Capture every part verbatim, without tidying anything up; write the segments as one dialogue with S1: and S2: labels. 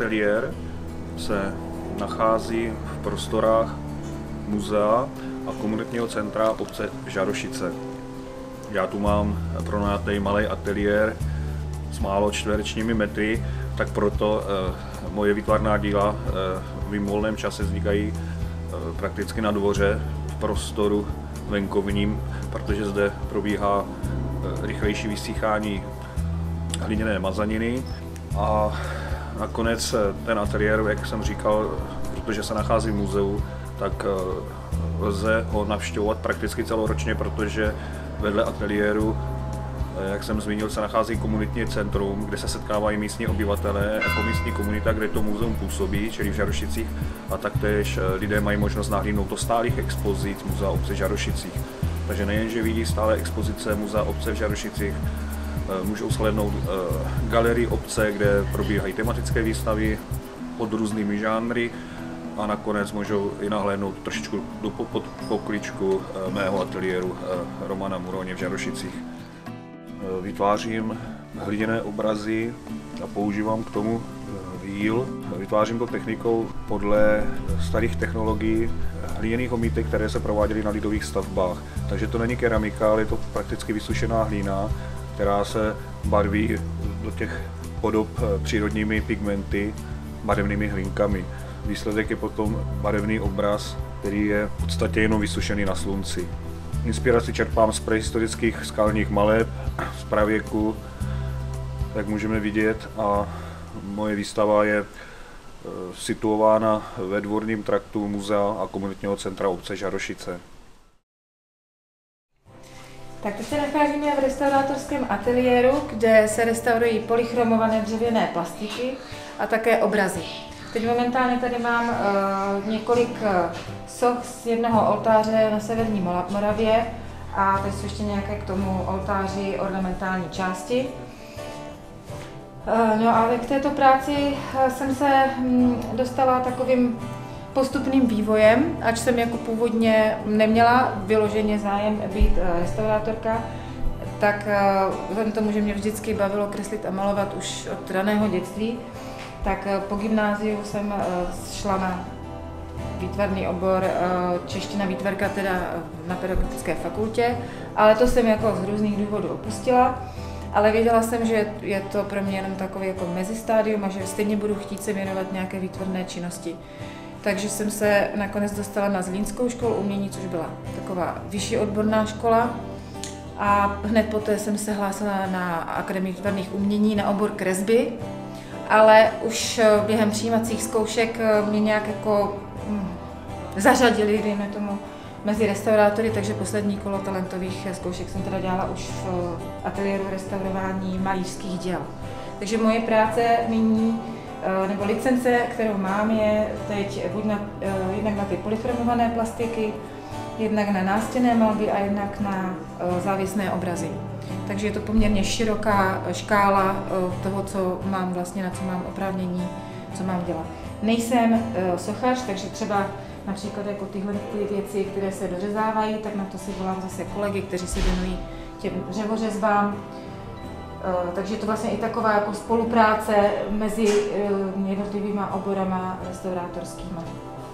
S1: ateliér se nachází v prostorách muzea a komunitního centra obce Žarošice. Já tu mám pronajatý malý ateliér s málo čtverečními metry, tak proto eh, moje výtvarná díla eh, v mým volném čase vznikají eh, prakticky na dvoře v prostoru venkovním, protože zde probíhá eh, rychlejší vysíchání hliněné mazaniny a nakonec ten ateliér, jak jsem říkal, protože se nachází v muzeu, tak lze ho navštěvovat prakticky celoročně, protože vedle ateliéru, jak jsem zmínil, se nachází komunitní centrum, kde se setkávají místní obyvatelé jako místní komunita, kde to muzeum působí, čili v Žarošicích, a taktéž lidé mají možnost nahlídnout do stálých expozic muzea obce v Žarošicích. Takže nejenže vidí stále expozice muzea obce v Žarošicích, můžou shlédnout galerii obce, kde probíhají tematické výstavy pod různými žánry a nakonec můžou i nahlédnout trošičku do pod pokličku mého ateliéru Romana Muroně v Žarošicích. Vytvářím hliněné obrazy a používám k tomu víl. Vytvářím to technikou podle starých technologií hliněných omítek, které se prováděly na lidových stavbách. Takže to není keramika, ale je to prakticky vysušená hlína, která se barví do těch podob přírodními pigmenty, barevnými hlinkami. Výsledek je potom barevný obraz, který je v podstatě jenom vysušený na slunci. Inspiraci čerpám z prehistorických skalních maleb, z pravěku, jak můžeme vidět, a moje výstava je situována ve dvorním traktu muzea a komunitního centra obce Žarošice.
S2: Tak teď se nacházíme v restaurátorském ateliéru, kde se restaurují polychromované dřevěné plastiky a také obrazy. Teď momentálně tady mám uh, několik uh, soch z jednoho oltáře na severní Moravě a tady jsou ještě nějaké k tomu oltáři ornamentální části. Uh, no ale k této práci uh, jsem se um, dostala takovým postupným vývojem, ač jsem jako původně neměla vyloženě zájem být uh, restaurátorka, tak uh, vzhledem tomu, že mě vždycky bavilo kreslit a malovat už od raného dětství, tak po gymnáziu jsem šla na výtvarný obor čeština výtvarka teda na pedagogické fakultě, ale to jsem jako z různých důvodů opustila, ale věděla jsem, že je to pro mě jenom takový jako mezistádium a že stejně budu chtít se věnovat nějaké výtvarné činnosti. Takže jsem se nakonec dostala na Zlínskou školu umění, což byla taková vyšší odborná škola, a hned poté jsem se hlásila na Akademii výtvarných umění na obor kresby. Ale už během přijímacích zkoušek mě nějak jako hm, zařadili, dejme tomu, mezi restaurátory, takže poslední kolo talentových zkoušek jsem teda dělala už v ateliéru restaurování malířských děl. Takže moje práce nyní, nebo licence, kterou mám, je teď buď na, jednak na ty polychromované plastiky, jednak na nástěnné malby a jednak na závěsné obrazy. Takže je to poměrně široká škála toho, co mám vlastně, na co mám oprávnění, co mám dělat. Nejsem sochař, takže třeba například jako tyhle ty věci, které se dořezávají, tak na to si volám zase kolegy, kteří se věnují těm dřevořezbám. Takže je to vlastně i taková jako spolupráce mezi jednotlivýma oborama restaurátorskýma.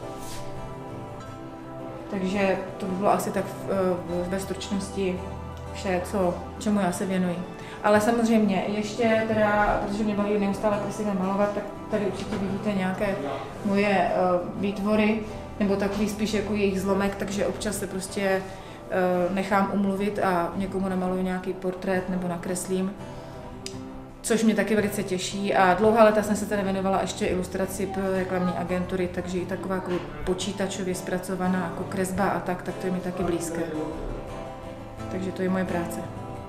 S2: Takže to by bylo asi tak ve stručnosti vše, co, čemu já se věnuji. Ale samozřejmě ještě teda, protože mě baví neustále kreslit a malovat, tak tady určitě vidíte nějaké moje uh, výtvory, nebo takový spíš jako jejich zlomek, takže občas se prostě uh, nechám umluvit a někomu namaluju nějaký portrét nebo nakreslím, což mě taky velice těší. A dlouhá léta jsem se teda věnovala ještě ilustraci pro reklamní agentury, takže i taková jako počítačově zpracovaná jako kresba a tak, tak to je mi taky blízké. Takže to je moje práce.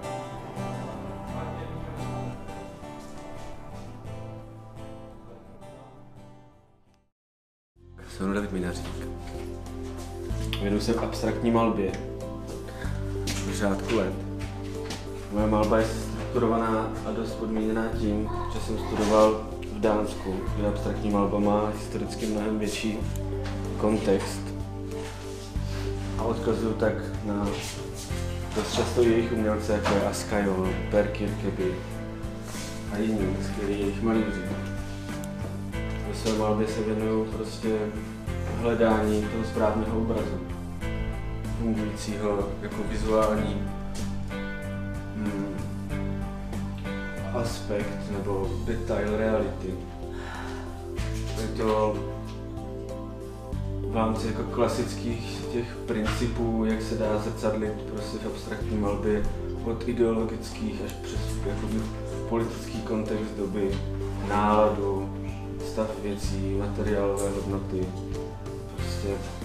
S3: Jsem David Minařík. Věnuji se abstraktní malbě už řádku let. Moje malba je strukturovaná a dost podmíněná tím, že jsem studoval v Dánsku, kde abstraktní malba má historicky mnohem větší kontext. A odkazuju tak na dost často jejich umělce, jako je Askajol, Per Kirkeby a jiní skvělí jejich malíři. své malbě se věnuju prostě hledání toho správného obrazu, fungujícího jako vizuální hmm, aspekt nebo detail reality. Je to v rámci jako klasických těch principů, jak se dá zrcadlit prostě v abstraktní malbě, od ideologických až přes jakoby, politický kontext doby, náladu, stav věcí, materiálové hodnoty. Prostě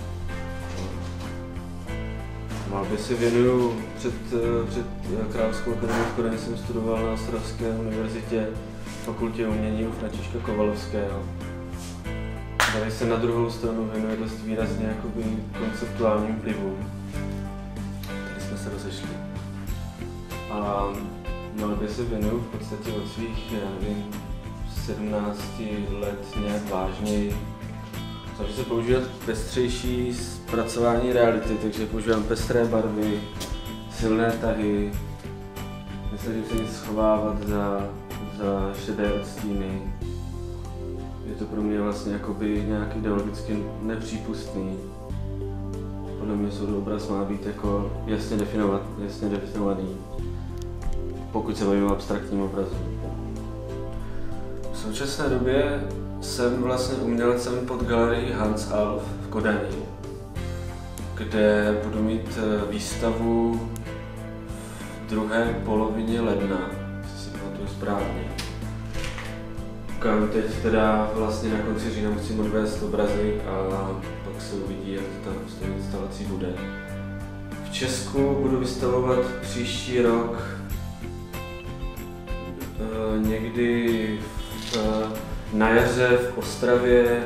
S3: malbě se věnuju před, před Královskou akademií v Kodani jsem studoval na Ostravské univerzitě fakultě umění u Františka Kovalovského. Tady se na druhou stranu věnuje dost výrazně jakoby konceptuálním vlivům. Tady jsme se rozešli. A malbě se věnuju v podstatě od svých, já nevím, sedmnácti let nějak vážněji. Snažím se používat pestřejší zpracování reality, takže používám pestré barvy, silné tahy, nesnažím se nic schovávat za, za šedé odstíny. Je to pro mě vlastně jakoby nějak ideologicky nepřípustný. Podle mě soudoobraz má být jako jasně, definovat, jasně definovaný, pokud se bavíme o abstraktním obrazu. V současné době jsem vlastně umělcem pod galerií Hans Alf v Kodani, kde budu mít výstavu v druhé polovině ledna, jestli si pamatuju správně. Kam teď teda vlastně na konci října musím odvést obrazy a pak se uvidí, jak to tam s tou instalací bude. V Česku budu vystavovat příští rok někdy v, na jaře v Ostravě.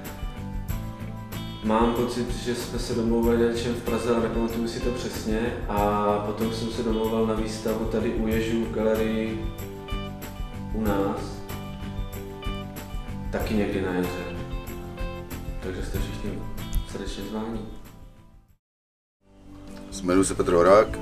S3: Mám pocit, že jsme se domlouvali na něčem v Praze, ale nepamatuju si to přesně. A potom jsem se domlouval na výstavu tady u Ježů v galerii u nás. Taky někdy na jaře. Takže jste všichni srdečně zváni.
S4: Jmenuji se Petr Horák,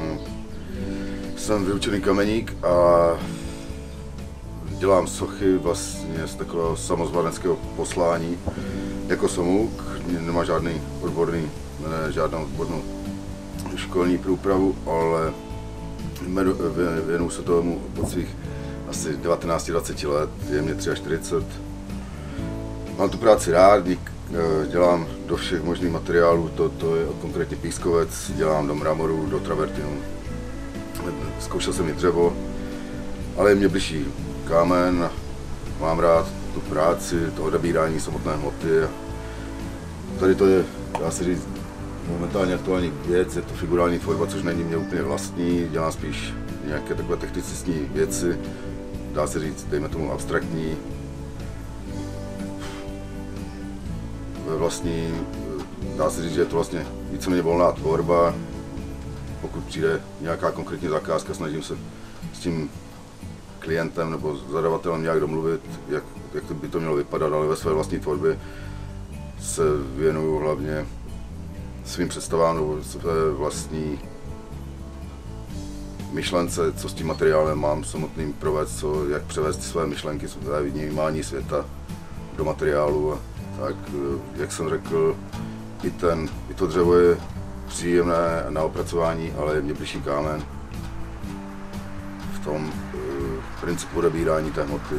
S4: jsem vyučený kameník a dělám sochy vlastně z takového samozvaneckého poslání jako samouk. Nemá žádný odborný, ne, žádnou odbornou školní průpravu, ale věnuju se tomu od svých asi devatenáct dvacet let, je mě čtyřicet tři. Mám tu práci rád, dělám do všech možných materiálů, to, to je konkrétně pískovec, dělám do mramoru, do travertinu. Zkoušel jsem i dřevo, ale je mě bližší kámen, mám rád tu práci, to odebírání samotné hmoty. Tady to je, dá se říct, momentálně aktuální věc, je to figurální tvorba, což není mě úplně vlastní, dělám spíš nějaké takové technicistní věci, dá se říct, dejme tomu abstraktní. Ve vlastní, dá se říct, že je to vlastně víceméně volná tvorba. Pokud přijde nějaká konkrétní zakázka, snažím se s tím klientem nebo zadavatelem nějak domluvit, jak, jak to by to mělo vypadat, ale ve své vlastní tvorbě se věnuju hlavně svým představám nebo své vlastní myšlence, co s tím materiálem mám samotným provést, co, jak převést své myšlenky, své vnímání světa do materiálu. A tak, jak jsem řekl, i, ten, i to dřevo je příjemné na opracování, ale je mě bližší kámen v tom uh, principu odebírání té hmoty.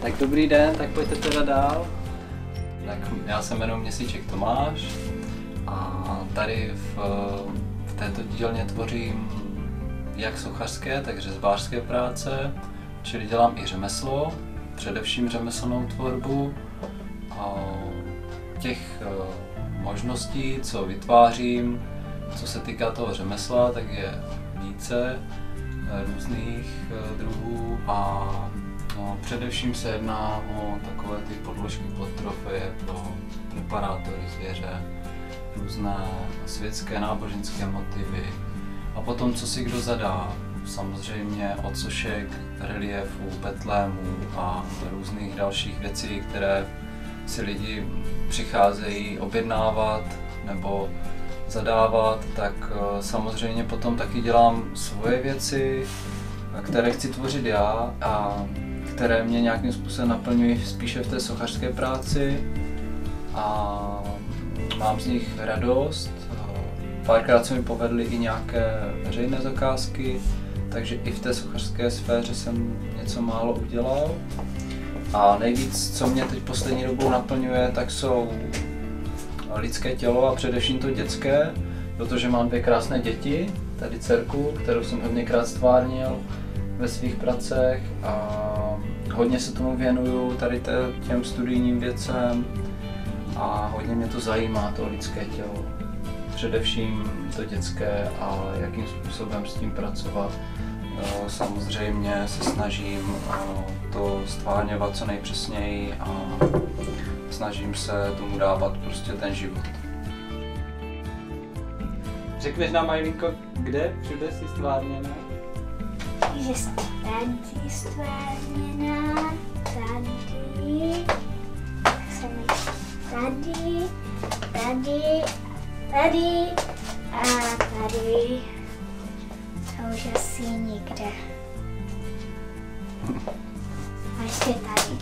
S5: Tak dobrý den, tak pojďte teda dál. Tak já se jmenuji Měsíček Tomáš a tady v, v této dílně tvořím jak sochařské, tak řezbářské práce, čili dělám i řemeslo, především řemeslnou tvorbu. A těch možností, co vytvářím, co se týká toho řemesla, tak je více různých druhů a no, především se jedná o takové ty podložky pod trofeje pro preparátory zvěře, různé světské náboženské motivy a potom co si kdo zadá, samozřejmě od sošek, reliefů, betlémů a různých dalších věcí, které si lidi přicházejí objednávat nebo zadávat, tak samozřejmě potom taky dělám svoje věci, které chci tvořit já a které mě nějakým způsobem naplňují spíše v té sochařské práci a mám z nich radost. Párkrát se mi povedly i nějaké veřejné zakázky, takže i v té sochařské sféře jsem něco málo udělal. A nejvíc, co mě teď poslední dobou naplňuje, tak jsou lidské tělo a především to dětské, protože mám dvě krásné děti, tady dcerku, kterou jsem hodněkrát stvárnil ve svých pracech a hodně se tomu věnuju, tady těm studijním věcem a hodně mě to zajímá, to lidské tělo. Především to dětské a jakým způsobem s tím pracovat. Samozřejmě se snažím to stvárňovat co nejpřesněji a snažím se tomu dávat prostě ten život.
S6: Řekneš nám, Majlinko, kde všude jsi stvárněná?
S7: Že tady stvárněná, tady, jsem tady, tady, tady a tady. To už asi nikde. A ještě tady.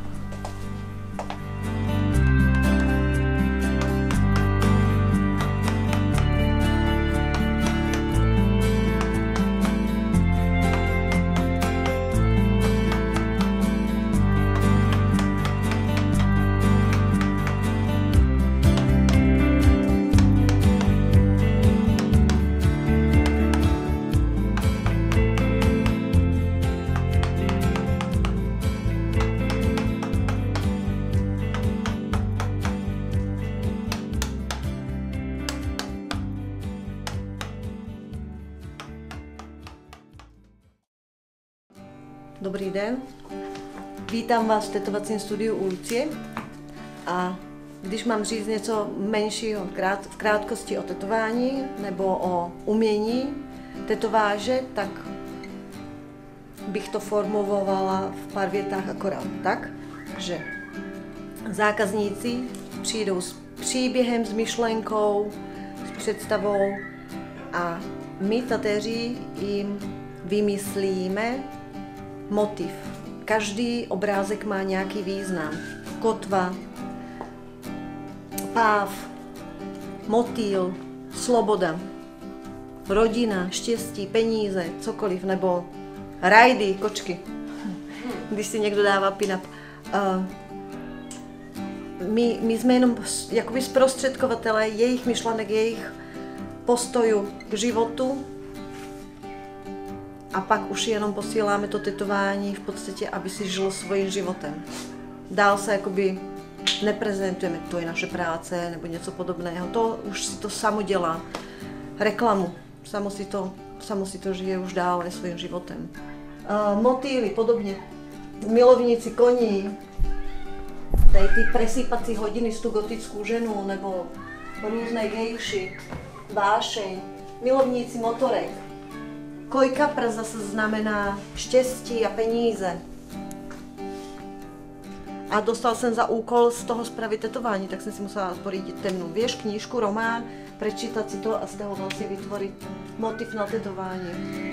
S8: Dobrý den, vítám vás v tetovacím studiu u Lucie a když mám říct něco menšího v krátkosti o tetování nebo o umění tetováže, tak bych to formulovala v pár větách akorát tak, že zákazníci přijdou s příběhem, s myšlenkou, s představou a my tatéři jim vymyslíme motiv. Každý obrázek má nějaký význam. Kotva, páv, motýl, sloboda, rodina, štěstí, peníze, cokoliv, nebo rajdy, kočky, když si někdo dává pin-up. Uh, my, my jsme jenom jakoby zprostředkovatelé jejich myšlenek, jejich postojů k životu a pak už jenom posíláme to tetování v podstatě, aby si žil svým životem. Dál se jakoby neprezentujeme, to je naše práce nebo něco podobného, to už si to samo dělá reklamu, samo si to, samo si to žije už dále svým životem. Uh, motýly podobně, milovníci koní, tady ty presýpací hodiny s tu gotickou ženu nebo různé gejši, vášeň, milovníci motorek. Kojkapr zase znamená štěstí a peníze. A dostal jsem za úkol z toho spravit tetování, tak jsem si musela pořídit temnou věž, knížku, román, prečítat si to a z toho vlastně vytvořit motiv na tetování.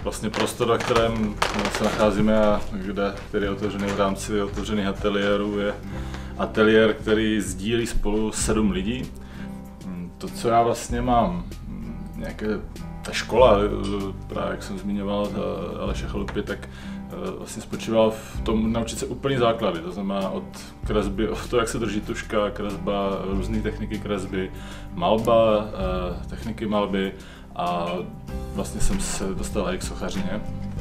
S9: vlastně prostor, ve kterém se nacházíme a kde, který je otevřený v rámci otevřených ateliérů, je ateliér, který sdílí spolu sedm lidí. To, co já vlastně mám, nějaké, ta škola, právě jak jsem zmiňoval Aleše Chalupy, tak vlastně spočíval v tom naučit se úplný základy, to znamená od kresby, od toho, jak se drží tužka, kresba, různé techniky kresby, malba, techniky malby a vlastně jsem se dostal i k sochařině.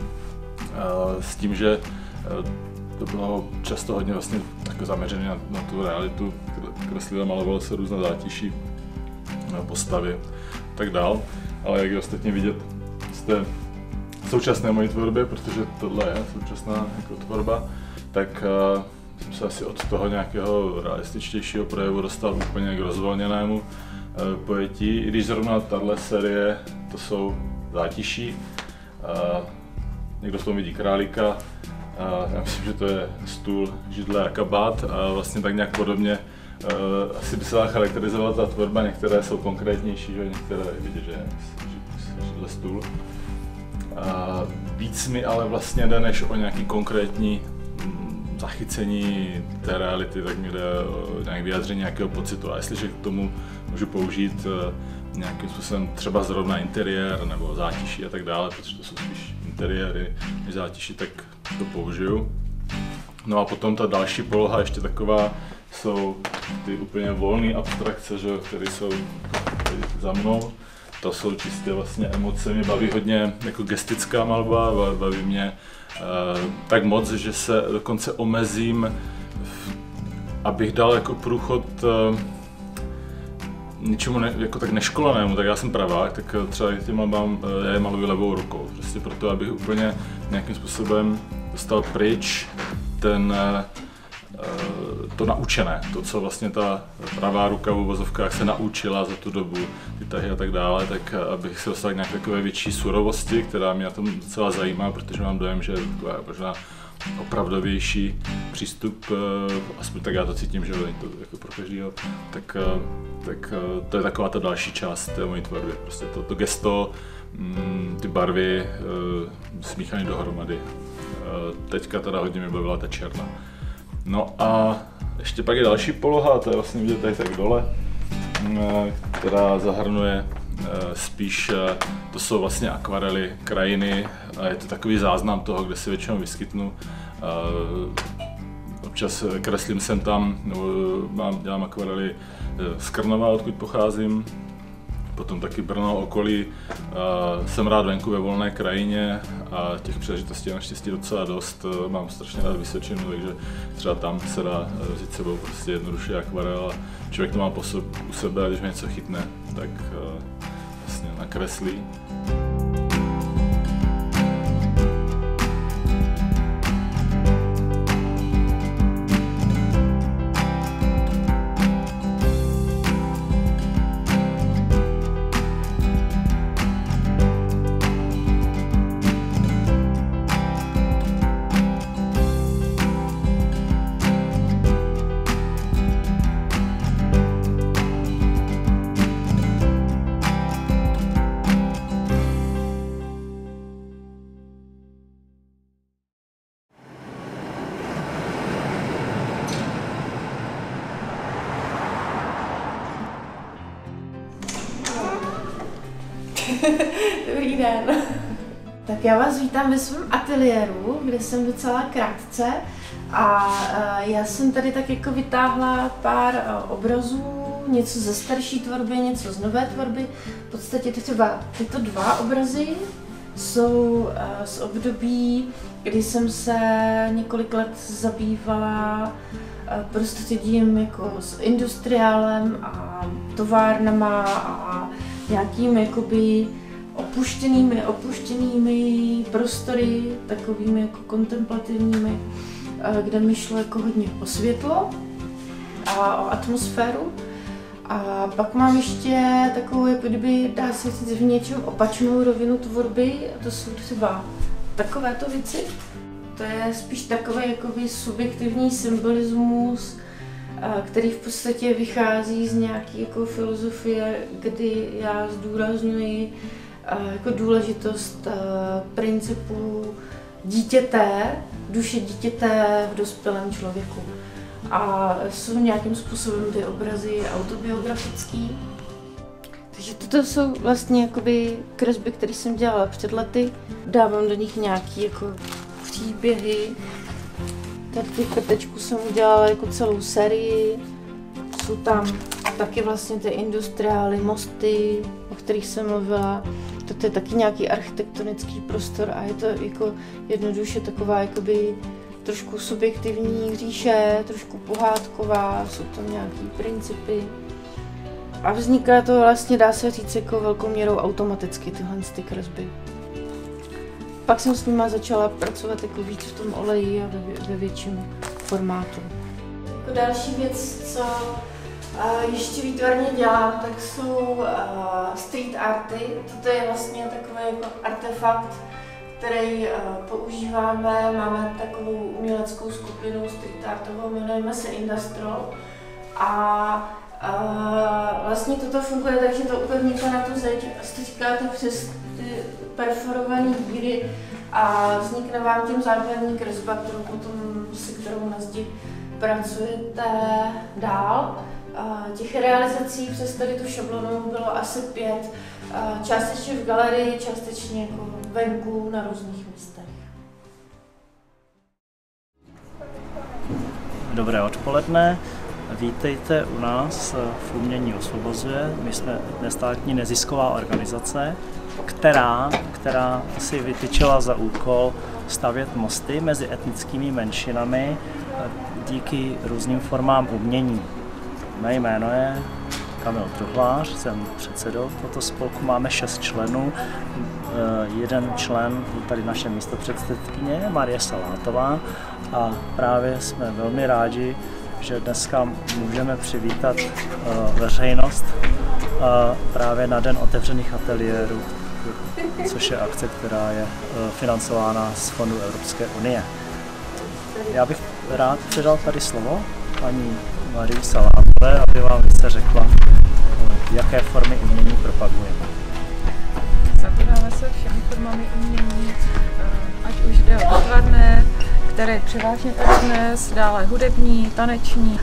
S9: S tím, že to bylo často hodně vlastně tak zaměřené na, na tu realitu, kreslil a maloval se různé zátiší, postavy a tak dál, ale jak je ostatně vidět z té současné mojí tvorbě, protože tohle je současná jako tvorba, tak uh, jsem se asi od toho nějakého realističtějšího projevu dostal úplně k rozvolněnému uh, pojetí, i když zrovna tahle série to jsou zátiší. Uh, někdo v tom vidí králíka, uh, já myslím, že to je stůl, židle a kabát a vlastně tak nějak podobně uh, asi by se dala charakterizovat ta tvorba, některé jsou konkrétnější, že některé vidět, že je židle, stůl. Uh, víc mi ale vlastně jde než o nějaký konkrétní mm, zachycení té reality, tak mi jde o nějaké vyjádření nějakého pocitu. A jestliže k tomu můžu použít uh, nějakým způsobem třeba zrovna interiér nebo zátiší a tak dále, protože to jsou spíš interiéry než zátiší, tak to použiju. No a potom ta další poloha ještě taková jsou ty úplně volné abstrakce, že, které jsou tady za mnou. To jsou čistě vlastně emoce, mě baví hodně jako gestická malba, baví mě uh, tak moc, že se dokonce omezím, v, abych dal jako průchod uh, něčemu ne, jako tak neškolenému, tak já jsem pravák, tak třeba těm malbám uh, já je maluji levou rukou, prostě proto, abych úplně nějakým způsobem dostal pryč ten uh, to naučené, to, co vlastně ta pravá ruka v uvozovkách se naučila za tu dobu, ty tahy a tak dále, tak abych se dostal k nějaké takové větší surovosti, která mě na tom docela zajímá, protože mám dojem, že je taková možná opravdovější přístup, aspoň tak já to cítím, že není to jako pro každého, tak, tak to je taková ta další část té mojí tvorby, prostě to, to gesto, ty barvy smíchané dohromady. Teďka teda hodně mi bavila ta černá. No a ještě pak je další poloha, to je vlastně vidět tady tak dole, která zahrnuje spíš, to jsou vlastně akvarely krajiny a je to takový záznam toho, kde se většinou vyskytnu. Občas kreslím sem tam, nebo mám, dělám akvarely z Krnova, odkud pocházím. Potom taky Brno okolí. Jsem rád venku ve volné krajině a těch příležitostí je naštěstí docela dost. Mám strašně rád Vysočinu, takže třeba tam se dá vzít sebou prostě jednoduše akvarel a člověk to má po sob, u sebe a když mě něco chytne, tak vlastně nakreslí.
S2: Dobrý den. Tak já vás vítám ve svém ateliéru, kde jsem docela krátce a já jsem tady tak jako vytáhla pár obrazů, něco ze starší tvorby, něco z nové tvorby. V podstatě třeba tyto dva obrazy jsou z období, kdy jsem se několik let zabývala prostě tím jako s industriálem a továrnama a nějakými jakoby opuštěnými, opuštěnými prostory, takovými jako kontemplativními, kde mi šlo jako hodně o světlo a o atmosféru. A pak mám ještě takovou, jako kdyby, dá se říct, v něčem opačnou rovinu tvorby, a to jsou třeba takovéto věci. To je spíš takový jakoby subjektivní symbolismus, který v podstatě vychází z nějaké jako filozofie, kdy já zdůrazňuji jako důležitost principů dítěte, duše dítěte v dospělém člověku. A jsou nějakým způsobem ty obrazy autobiografický. Takže toto jsou vlastně jakoby kresby, které jsem dělala před lety. Dávám do nich nějaké jako příběhy. Tady těch krtečků jsem udělala jako celou sérii. Jsou tam taky vlastně ty industriály, mosty, o kterých jsem mluvila. Toto je taky nějaký architektonický prostor a je to jako jednoduše taková jakoby trošku subjektivní říše, trošku pohádková, jsou tam nějaký principy. A vzniká to vlastně, dá se říct, jako velkou měrou automaticky tyhle ty kresby. Pak jsem s nima začala pracovat jako víc v tom oleji a ve, ve větším formátu. Jako další věc, co uh, ještě výtvarně dělám, tak jsou uh, street arty. Toto je vlastně takový jako artefakt, který uh, používáme. Máme takovou uměleckou skupinu street artovou, jmenujeme se Industrol. A uh, vlastně toto funguje tak, že to upevníte na tu zeď a stříkáte přes ty perforované díry a vznikne vám tím základní kresba, kterou potom, se kterou na zdi pracujete dál. Uh, těch realizací přes tady tu šablonu bylo asi pět, uh, částečně v galerii, částečně jako venku na různých místech.
S10: Dobré odpoledne, vítejte u nás v Umění osvobozuje. My jsme nestátní nezisková organizace, která, která si vytyčila za úkol stavět mosty mezi etnickými menšinami díky různým formám umění. Mé jméno je Kamil Truhlář, jsem předsedou tohoto spolku, máme šest členů. Jeden člen je tady naše místopředsedkyně Marie Salátová a právě jsme velmi rádi, že dneska můžeme přivítat veřejnost právě na Den otevřených ateliérů, což je akce, která je financována z Fondu Evropské unie. Já bych rád předal tady slovo paní Marii Salátové, aby vám více řekla, jaké formy umění propagujeme.
S11: Zabýváme se všemi formami umění, ať už jde o výtvarné, které je převážně tady dnes, dále hudební, taneční.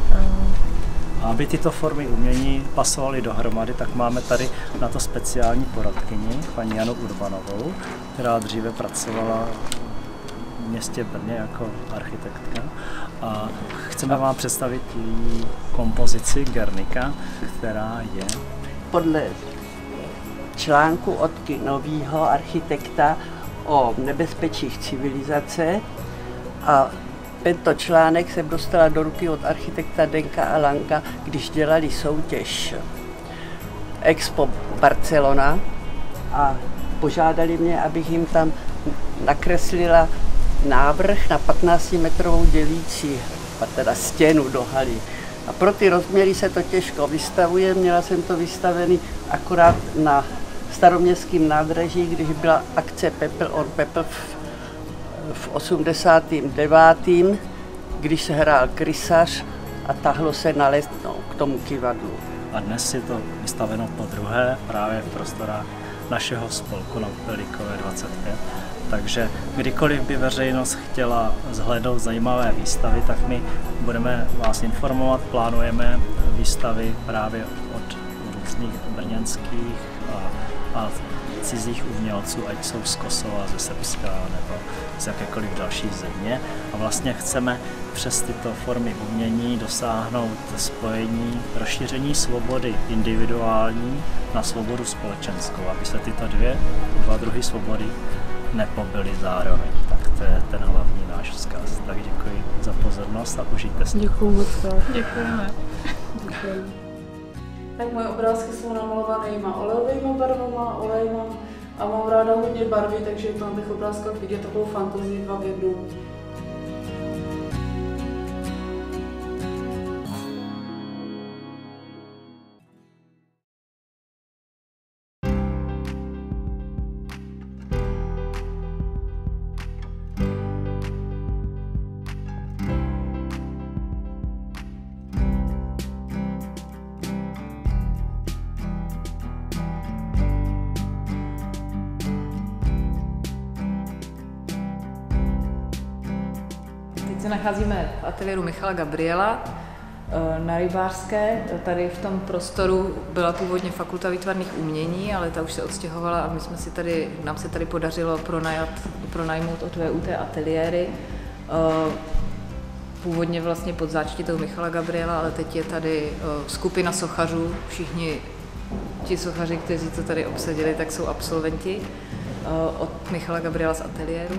S10: A aby tyto formy umění pasovaly dohromady, tak máme tady na to speciální poradkyni, paní Janu Urbanovou, která dříve pracovala v městě Brně jako architektka. A chceme vám představit její kompozici Guernica, která je
S12: podle článku od nového architekta o nebezpečích civilizace. A tento článek jsem dostala do ruky od architekta Denka Alanga, když dělali soutěž Expo Barcelona a požádali mě, abych jim tam nakreslila návrh na patnáctimetrovou dělící, teda stěnu do haly. A pro ty rozměry se to těžko vystavuje, měla jsem to vystavený akorát na Staroměstském nádraží, když byla akce Pepel on Pepel v osmdesátém devátém když se hrál krysař a tahlo se na Letnou k tomu kyvadlu.
S10: A dnes je to vystaveno po druhé právě v prostorách našeho spolku na Pelíkové dvacet pět. Takže kdykoliv by veřejnost chtěla zhlédnout zajímavé výstavy, tak my budeme vás informovat, plánujeme výstavy právě od různých brněnských a, a cizích umělců, ať jsou z Kosova, ze Srbska nebo z jakékoliv další země. A vlastně chceme přes tyto formy umění dosáhnout spojení, rozšíření svobody individuální na svobodu společenskou, aby se tyto dvě, dva druhy svobody nepobily zároveň. Tak to je ten hlavní náš vzkaz. Tak děkuji za pozornost a užijte si.
S11: Děkuji moc. Děkujeme.
S2: Děkujeme. Tak moje obrázky jsou namalovanýma olejovými barvama, olejma a mám ráda hodně barvy, takže to na těch obrázkách vidět takovou fantazii dva v jednu.
S11: se nacházíme v ateliéru Michala Gabriela na Rybářské. Tady v tom prostoru byla původně Fakulta výtvarných umění, ale ta už se odstěhovala a my jsme si tady, nám se tady podařilo pronajat, pronajmout od V U T ateliéry. Původně vlastně pod záštitou Michala Gabriela, ale teď je tady skupina sochařů. Všichni ti sochaři, kteří to tady obsadili, tak jsou absolventi od Michala Gabriela z ateliéru.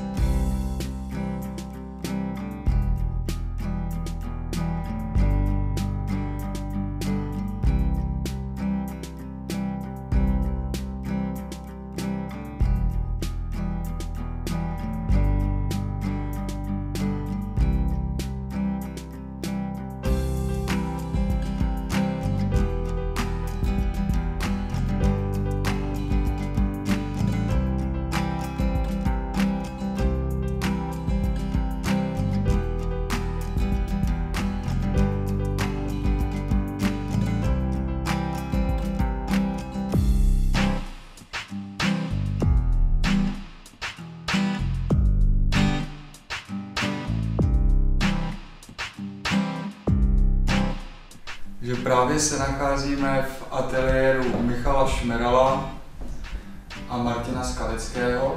S13: Že právě se nacházíme v ateliéru Michala Šmerala a Martina Skalického.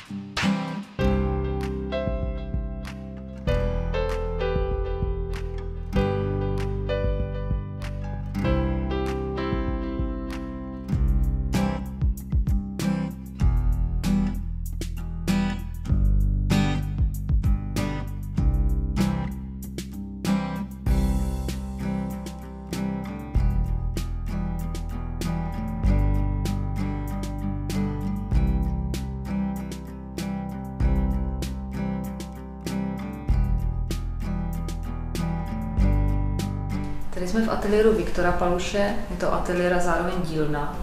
S11: Tady jsme v ateliéru Viktora Paluše, je to ateliér a zároveň dílna.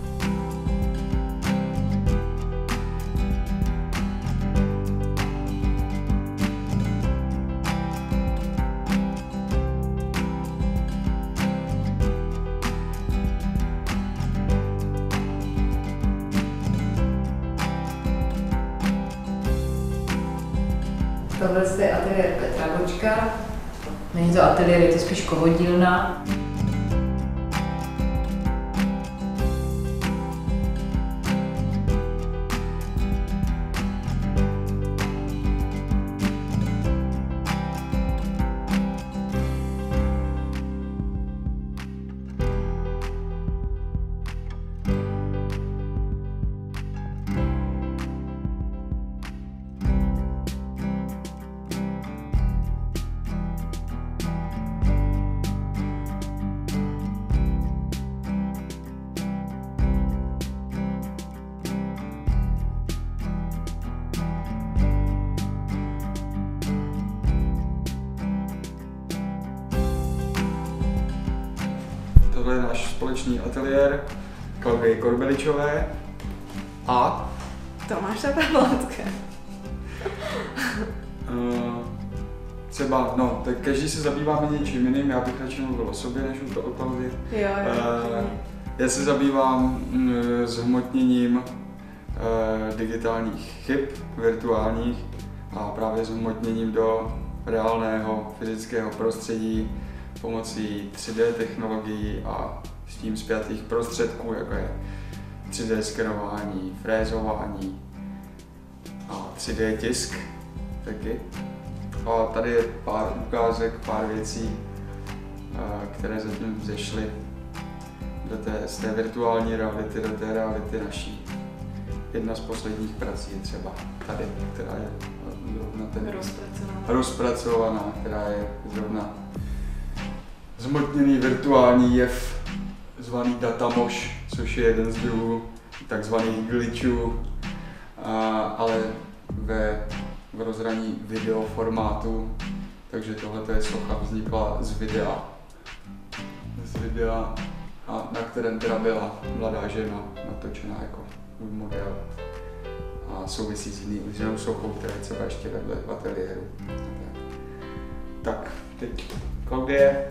S11: Tohle je ateliér Petra Bočka. Není to ateliér, je to spíš kovodílna.
S13: Tohle je náš společný ateliér Klaudie Korbeličové a
S11: Tomáše Pavlátka.
S13: uh, třeba, no, tak každý se zabýváme něčím jiným, já bych radši mluvil o sobě, než to o Klaudii.
S11: Jo, jo.
S13: Uh, já se zabývám uh, zhmotněním uh, digitálních chyb, virtuálních a právě zhmotněním do reálného fyzického prostředí pomocí tři dé technologií a s tím spjatých prostředků, jako je tři dé skenování, frézování a tři dé tisk taky. A tady je pár ukázek, pár věcí, které zatím vzešly do té, z té virtuální reality do té reality naší. Jedna z posledních prací je třeba tady, která je zrovna ten
S11: rozpracovaná,
S13: rozpracovaná která je zrovna zmotněný virtuální jev zvaný datamosh, což je jeden z druhů takzvaných glitchů, a, ale ve v rozhraní video formátu, takže tohle je socha vznikla z videa, z videa, a na kterém teda byla mladá žena natočená jako model a souvisí s jinou sochou, která je třeba ještě vedle v ateliéru. Tak, teď Klaudie.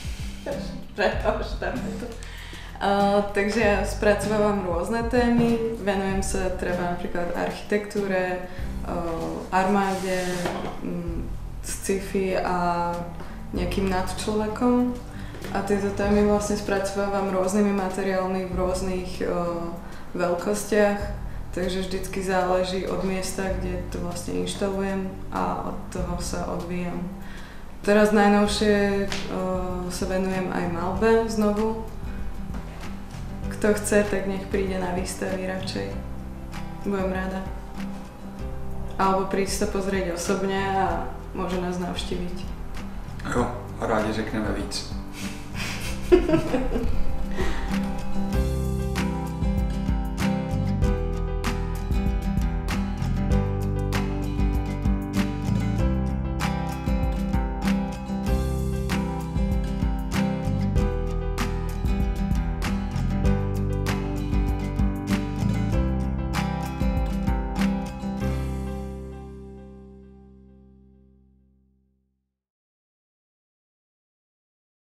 S14: Uh, takže spracovávám rôzne témy, venujem sa treba napríklad architektúre, uh, armáde, um, sci-fi a nejakým nadčlovekom. A tieto témy vlastne spracovávam rôznymi materiálmi v rôznych uh, veľkostiach, takže vždycky záleží od miesta, kde to vlastne inštalujem a od toho sa odvíjam. Teraz najnovšie uh, sa venujem aj malbe znovu. Kto chce, tak nech príde na výstavy radšej. Budem rada. Alebo prísť sa pozrieť osobne a môže nás navštíviť.
S13: Jo, a rádi řekneme víc.